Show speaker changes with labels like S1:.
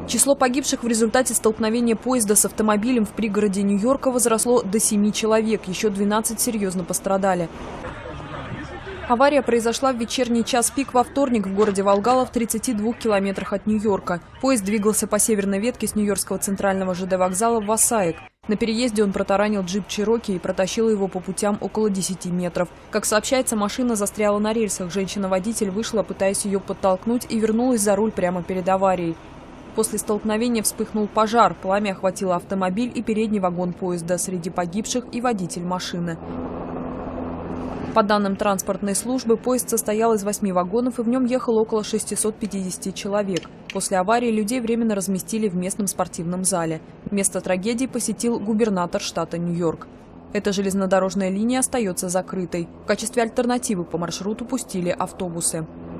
S1: Число погибших в результате столкновения поезда с автомобилем в пригороде Нью-Йорка возросло до 7 человек, еще 12 серьезно пострадали. Авария произошла в вечерний час пик во вторник в городе Волгала в 32 километрах от Нью-Йорка. Поезд двигался по северной ветке с Нью-Йоркского центрального ЖД вокзала в Вассаик. На переезде он протаранил джип Чироки и протащил его по путям около 10 метров. Как сообщается, машина застряла на рельсах. Женщина-водитель вышла, пытаясь ее подтолкнуть, и вернулась за руль прямо перед аварией. После столкновения вспыхнул пожар. Пламя охватило автомобиль и передний вагон поезда. Среди погибших и водитель машины. По данным транспортной службы, поезд состоял из 8 вагонов и в нем ехало около 650 человек. После аварии людей временно разместили в местном спортивном зале. Место трагедии посетил губернатор штата Нью-Йорк. Эта железнодорожная линия остается закрытой. В качестве альтернативы по маршруту пустили автобусы.